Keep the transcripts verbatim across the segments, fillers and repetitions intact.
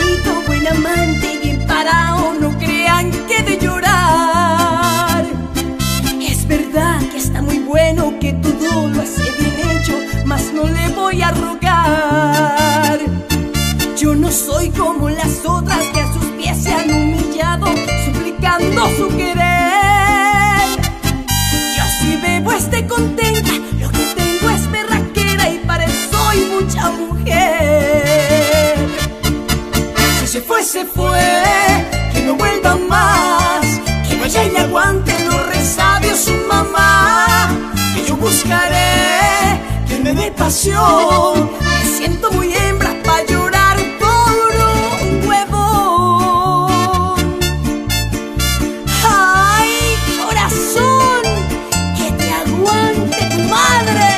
bonito, buen amante y bien parado, no crean que de llorar. Es verdad que está muy bueno, que todo lo hace bien hecho, mas no le voy a rogar. Yo no soy como las otras que a sus pies se han humillado, suplicando su querer. Yo si bebo esté contenta, lo que tengo es berraquera y para eso soy mucha mujer. Si se fue, se fue, que no vuelva más, que vaya y le aguante los resabios su mamá. Que yo buscaré que me dé pasión, me siento muy hembra pa' llorar por un huevo. Ay, corazón, que te aguante tu madre.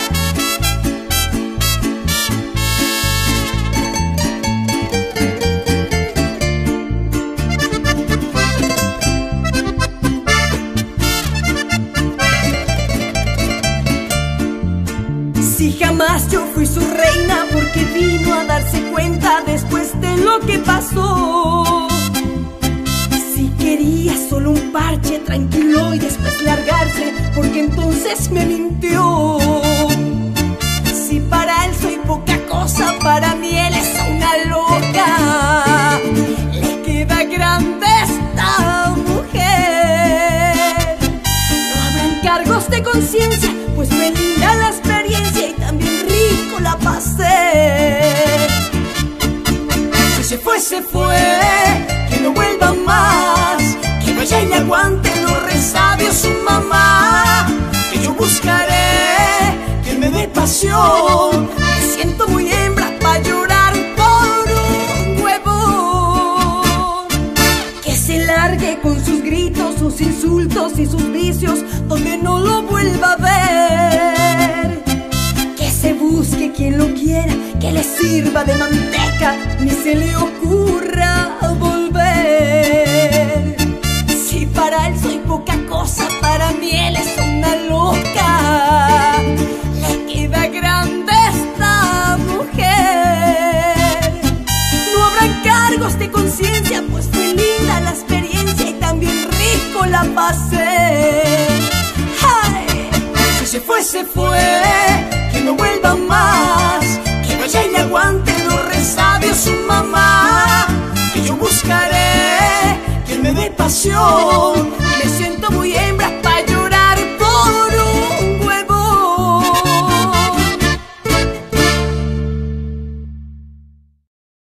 Si jamás yo fui su reina, porque vino a darse cuenta después de lo que pasó. Si quería solo un parche tranquilo y después largarse, porque entonces me mintió. Si para él soy poca cosa, para mí él es una loca. Le queda grande esta mujer. No habrán cargos de conciencia, pues me linda la experiencia y también rico la pasé. Si se fue, se fue, que no vuelva más, que vaya y le aguante los resabios su mamá. Que yo buscaré que me dé pasión, me siento muy hembra pa' llorar por un huevo. Que se largue con sus gritos, sus insultos y sus vicios, donde no lo vuelva a ver. Que se busque quien lo quiera, que le sirva de manteca, ni se le ocurra volver. Si para él soy poca cosa, para mí él es una loca. Le queda grande esta mujer. No habrán cargos de conciencia, pues fue linda la experiencia y también rico la pasé. ¡Ay! Si se fue, se fue, que no vuelva más, que vaya y le aguante los resabios su mamá. Que yo buscaré que me dé pasión,